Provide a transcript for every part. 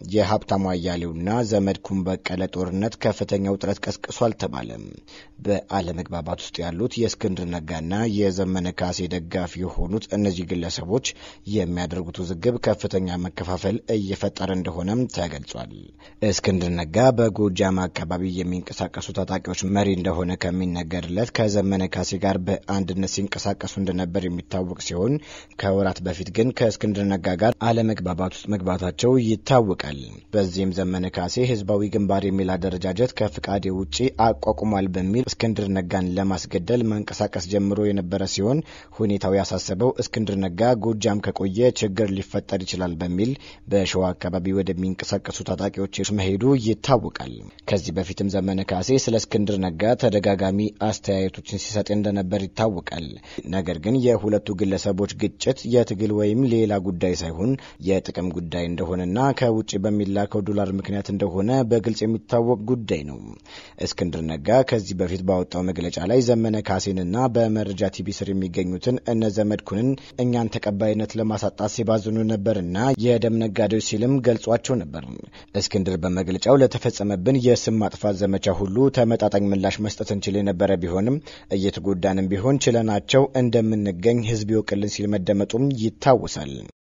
የሀብታሙ አያሌውና ዘመድኩን በቀለ ጦርነት ከፍተኛ ውጥረት ቀስቅሷል ተባለ። በአለመግባባት ውስጥ ያሉት የእስክንድር ነጋና የዘመነ ካሴ ደጋፊ የሆኑት እነዚህ ግለሰቦች የሚያደርጉት ውዝግብ ከፍተኛ መከፋፈል እየፈጠረ እንደሆነም ተገልጿል። እስክንድር ነጋ በጎጃም አካባቢ የሚንቀሳቀሱ ታጣቂዎች መሪ እንደሆነ ከሚነገርለት ከዘመነ ካሴ ጋር በአንድነት ሲንቀሳቀሱ እንደነበር የሚታወቅ ሲሆን ከወራት በፊት ግን ከእስክንድር ነጋ ጋር አለመግባባት ውስጥ መግባታቸው ይታወቃል። በዚህም ዘመነ ካሴ ህዝባዊ ግንባር የሚል አደረጃጀት ከፍቃድ ውጪ አቋቁሟል በሚል እስክንድር ነጋን ለማስገደል መንቀሳቀስ ጀምሮ የነበረ ሲሆን ሁኔታው ያሳሰበው እስክንድር ነጋ ጎጃም ከቆየ ችግር ሊፈጠር ይችላል በሚል በሸዋ አካባቢ ወደሚንቀሳቀሱ ታጣቂዎች መሄዱ ይታወቃል። ከዚህ በፊትም ዘመነ ካሴ ስለ እስክንድር ነጋ ተደጋጋሚ አስተያየቶችን ሲሰጥ እንደነበር ይታወቃል። ነገር ግን የሁለቱ ግለሰቦች ግጭት የትግል ወይም ሌላ ጉዳይ ሳይሆን የጥቅም ጉዳይ እንደሆነና ከውጪ በሚላከው ዶላር ምክንያት እንደሆነ በግልጽ የሚታወቅ ጉዳይ ነው። እስክንድር ነጋ ከዚህ በፊት ባወጣው መግለጫ ላይ ዘመነ ካሴንና በመረጃ ቲቪ ስር የሚገኙትን እነ ዘመድኩንን እኛን ተቀባይነት ለማሳጣት ሲባዝኑ ነበርና የደም ነጋዴዎች ሲልም ገልጿቸው ነበር። እስክንድር በመግለጫው ለተፈጸመብን የስም ማጥፋት ዘመቻ ሁሉ ተመጣጣኝ ምላሽ መስጠት እንችል የነበረ ቢሆንም እየተጎዳንም ቢሆን ችለናቸው እንደምንገኝ ህዝብ ይወቅልን ሲል መደመጡም ይታወሳል።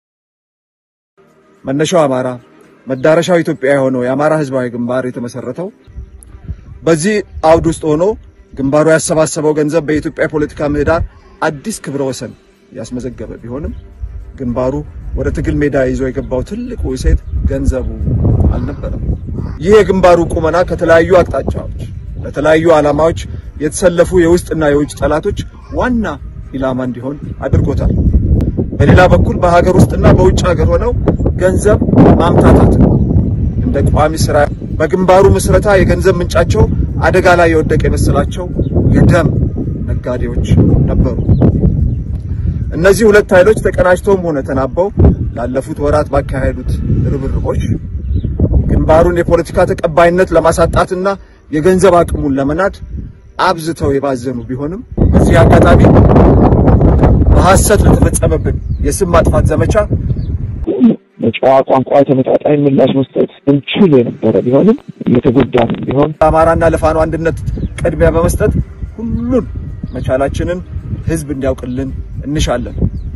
መነሻው አማራ መዳረሻው ኢትዮጵያ የሆነው የአማራ ህዝባዊ ግንባር የተመሰረተው በዚህ አውድ ውስጥ ሆኖ ግንባሩ ያሰባሰበው ገንዘብ በኢትዮጵያ ፖለቲካ ምህዳር አዲስ ክብረ ወሰን ያስመዘገበ ቢሆንም ግንባሩ ወደ ትግል ሜዳ ይዞ የገባው ትልቁ እሴት ገንዘቡ አልነበረም። ይህ የግንባሩ ቁመና ከተለያዩ አቅጣጫዎች ለተለያዩ ዓላማዎች የተሰለፉ የውስጥና የውጭ ጠላቶች ዋና ኢላማ እንዲሆን አድርጎታል። በሌላ በኩል በሀገር ውስጥና በውጭ ሀገር ሆነው ገንዘብ ማምታታት እንደ ቋሚ ስራ በግንባሩ መስረታ የገንዘብ ምንጫቸው አደጋ ላይ የወደቀ የመሰላቸው የደም ነጋዴዎች ነበሩ። እነዚህ ሁለት ኃይሎች ተቀናጅተውም ሆነ ተናበው ላለፉት ወራት ባካሄዱት ርብርቦች ግንባሩን የፖለቲካ ተቀባይነት ለማሳጣትና የገንዘብ አቅሙን ለመናድ አብዝተው የባዘኑ ቢሆንም በዚህ አጋጣሚ በሐሰት ለተፈጸመብን የስም ማጥፋት ዘመቻ በጨዋ ቋንቋ ተመጣጣኝ ምላሽ መስጠት እንችል የነበረ ቢሆንም የተጎዳን ቢሆን አማራና ለፋኖ አንድነት ቅድሚያ በመስጠት ሁሉን መቻላችንን ህዝብ እንዲያውቅልን እንሻለን።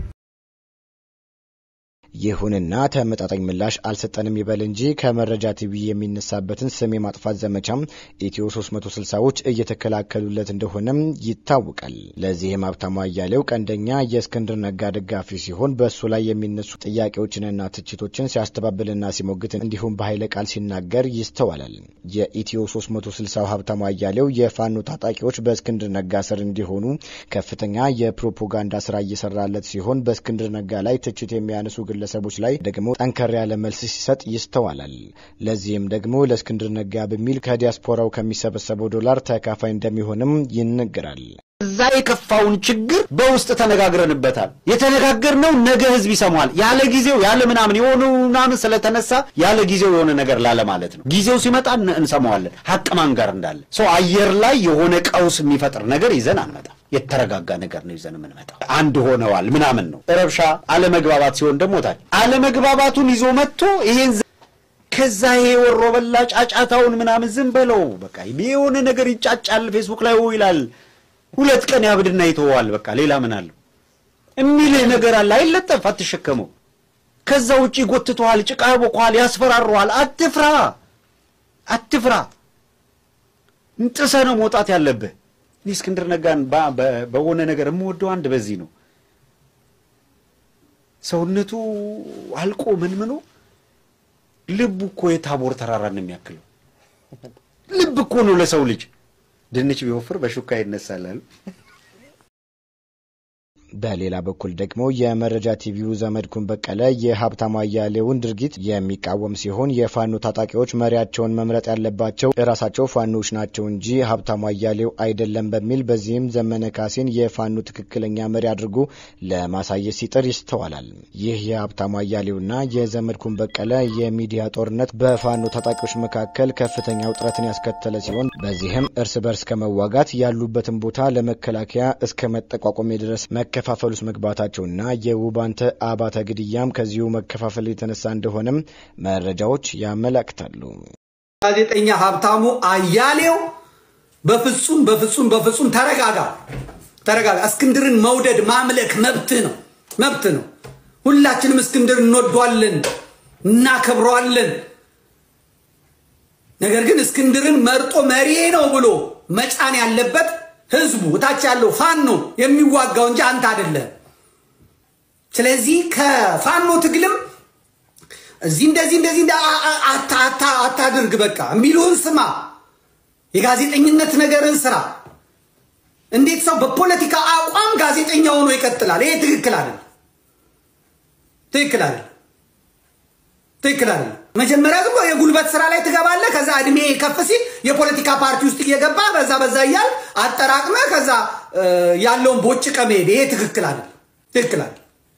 ይሁንና ተመጣጣኝ ምላሽ አልሰጠንም ይበል እንጂ ከመረጃ ቲቪ የሚነሳበትን ስም የማጥፋት ዘመቻም ኢትዮ 360ዎች እየተከላከሉለት እንደሆነም ይታወቃል። ለዚህም ሀብታሙ አያሌው ቀንደኛ የእስክንድር ነጋ ደጋፊ ሲሆን በሱ ላይ የሚነሱ ጥያቄዎችንና ትችቶችን ሲያስተባብልና ሲሞግት እንዲሁም በኃይለ ቃል ሲናገር ይስተዋላል። የኢትዮ 360 ሀብታሙ አያሌው የፋኖ ታጣቂዎች በእስክንድር ነጋ ስር እንዲሆኑ ከፍተኛ የፕሮፓጋንዳ ስራ እየሰራለት ሲሆን በእስክንድር ነጋ ላይ ትችት የሚያነሱ ግለሰቦች ላይ ደግሞ ጠንከር ያለ መልስ ሲሰጥ ይስተዋላል። ለዚህም ደግሞ ለእስክንድር ነጋ በሚል ከዲያስፖራው ከሚሰበሰበው ዶላር ተካፋይ እንደሚሆንም ይነገራል። እዛ የከፋውን ችግር በውስጥ ተነጋግረንበታል። የተነጋገርነው ነገ ህዝብ ይሰማዋል። ያለ ጊዜው ያለ ምናምን ምናምን ስለተነሳ ያለ ጊዜው የሆነ ነገር ላለ ማለት ነው። ጊዜው ሲመጣ እንሰማዋለን ሀቅ ማን ጋር እንዳለ። ሰው አየር ላይ የሆነ ቀውስ የሚፈጥር ነገር ይዘን አንመጣ። የተረጋጋ ነገር ነው ይዘን የምንመጣው። አንድ ሆነዋል ምናምን ነው። ረብሻ አለመግባባት ሲሆን ደግሞ ታዲያ አለመግባባቱን ይዞ መጥቶ ይሄን ከዛ ይሄ ወሮ በላ ጫጫታውን ምናምን ዝም በለው በቃ የሆነ ነገር ይጫጫል ፌስቡክ ላይ ይላል። ሁለት ቀን ያብድና ይተዋል በቃ ሌላ ምን አለ እሚል ነገር አለ አይለጠፍ አትሸከመው። ከዛ ውጪ ጎትቷል ጭቃ ቦቋል ያስፈራራዋል። አትፍራ እንጥሰህ ነው መውጣት ያለብህ። እስክንድር ነጋን በሆነ ነገር የምወደው አንድ በዚህ ነው። ሰውነቱ አልቆ ምንምኑ ልቡ እኮ የታቦር ተራራን የሚያክለው ልብ እኮ ነው ለሰው ልጅ። ድንች ቢወፍር በሹካ ይነሳላል። በሌላ በኩል ደግሞ የመረጃ ቲቪው ዘመድኩን በቀለ የሀብታሙ አያሌውን ድርጊት የሚቃወም ሲሆን የፋኖ ታጣቂዎች መሪያቸውን መምረጥ ያለባቸው ራሳቸው ፋኖች ናቸው እንጂ ሀብታሙ አያሌው አይደለም በሚል በዚህም ዘመነ ካሴን የፋኖ ትክክለኛ መሪ አድርጎ ለማሳየት ሲጥር ይስተዋላል። ይህ የሀብታሙ አያሌውና የዘመድኩን በቀለ የሚዲያ ጦርነት በፋኖ ታጣቂዎች መካከል ከፍተኛ ውጥረትን ያስከተለ ሲሆን በዚህም እርስ በርስ ከመዋጋት ያሉበትን ቦታ ለመከላከያ እስከ መጠቋቋም ድረስ መከፈ መከፋፈል ውስጥ መግባታቸውና የውባንተ አባተ ግድያም ከዚሁ መከፋፈል የተነሳ እንደሆነም መረጃዎች ያመለክታሉ። ጋዜጠኛ ሀብታሙ አያሌው በፍጹም ተረጋጋ። እስክንድርን መውደድ ማምለክ መብት ነው። ሁላችንም እስክንድር እንወደዋለን እናከብረዋለን። ነገር ግን እስክንድርን መርጦ መሪ ነው ብሎ መጫን ያለበት ህዝቡ ታች ያለው ፋኖ የሚዋጋው እንጂ አንተ አይደለም። ስለዚህ ከፋኖ ትግልም እዚህ እንደዚህ አታድርግ። በቃ የሚሉን ስማ። የጋዜጠኝነት ነገርን ስራ። እንዴት ሰው በፖለቲካ አቋም ጋዜጠኛ ሆኖ ይቀጥላል? ይሄ ትክክል አይደለም። መጀመሪያ ግን የጉልበት ስራ ላይ ትገባለህ። ከዛ እድሜ ከፍ ሲል የፖለቲካ ፓርቲ ውስጥ እየገባ በዛ ይያል አጠራቅመ ከዛ ያለውን ቦጭቀ መሄድ ይሄ ትክክል አይደለም።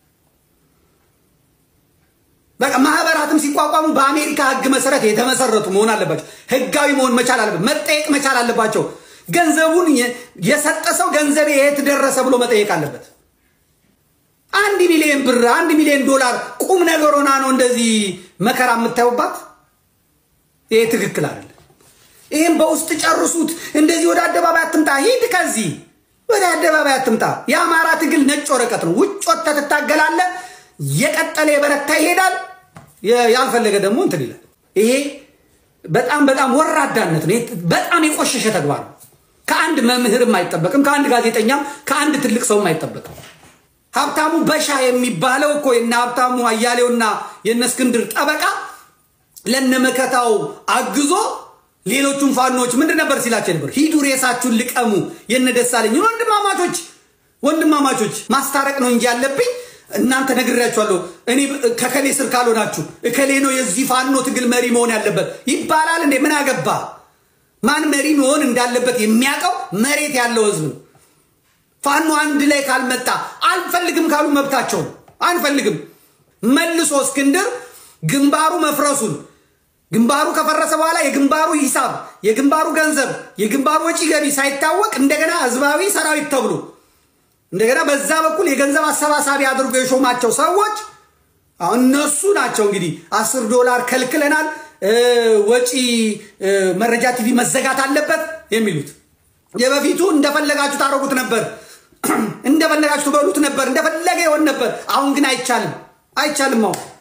በቃ ማህበራትም ሲቋቋሙ በአሜሪካ ህግ መሰረት የተመሰረቱ መሆን አለባቸው። ህጋዊ መሆን መቻል አለበት። መጠየቅ መቻል አለባቸው። ገንዘቡን የሰጠ ሰው ገንዘቤ የት ደረሰ ብሎ መጠየቅ አለበት። 1 ሚሊዮን ብር 1 ሚሊዮን ዶላር ቁም ነገር ሆና ነው እንደዚህ መከራ የምታዩባት። ይሄ ትክክል አይደለም። ይሄን በውስጥ ጨርሱት። እንደዚህ ወደ አደባባይ አትምጣ። ሂድ ከዚህ ወደ አደባባይ አትምጣ። የአማራ ትግል ነጭ ወረቀት ነው። ውጭ ወጥተህ ትታገላለህ። የቀጠለ የበረታ ይሄዳል። ያልፈለገ ደግሞ እንትን ይላል። ይሄ በጣም ወራዳነት ነው። በጣም የቆሸሸ ተግባር ነው። ከአንድ መምህርም አይጠበቅም። ከአንድ ጋዜጠኛም ከአንድ ትልቅ ሰውም አይጠበቅም። ሀብታሙ በሻ የሚባለው እኮ የነ ሀብታሙ አያሌውና የነ እስክንድር ጠበቃ ለነመከታው አግዞ ሌሎቹን ፋኖች ምንድን ነበር ሲላቸው ነበር? ሂዱ ሬሳችሁን ልቀሙ። የነ ደሳለኝ ወንድማማቾች ማስታረቅ ነው እንጂ ያለብኝ እናንተ ነግሬያችኋለሁ። እኔ ከከሌ ስር ካልሆናችሁ እከሌ ነው የዚህ ፋኖ ትግል መሪ መሆን ያለበት ይባላል እንዴ? ምን አገባ? ማን መሪ መሆን እንዳለበት የሚያውቀው መሬት ያለው ህዝብ ነው። ፋኖ አንድ ላይ ካልመጣ አንፈልግም ካሉ መብታቸው ነው። አንፈልግም መልሶ እስክንድር ግንባሩ መፍረሱን ግንባሩ ከፈረሰ በኋላ የግንባሩ ሂሳብ የግንባሩ ገንዘብ የግንባሩ ወጪ ገቢ ሳይታወቅ እንደገና ህዝባዊ ሰራዊት ተብሎ እንደገና በዛ በኩል የገንዘብ አሰባሳቢ አድርጎ የሾማቸው ሰዎች አሁን እነሱ ናቸው እንግዲህ $10 ከልክለናል፣ ወጪ መረጃ ቲቪ መዘጋት አለበት የሚሉት። የበፊቱ እንደፈለጋችሁ ታረጉት ነበር፣ እንደፈለጋችሁ ትበሉት ነበር፣ እንደፈለገ ይሆን ነበር። አሁን ግን አይቻልም።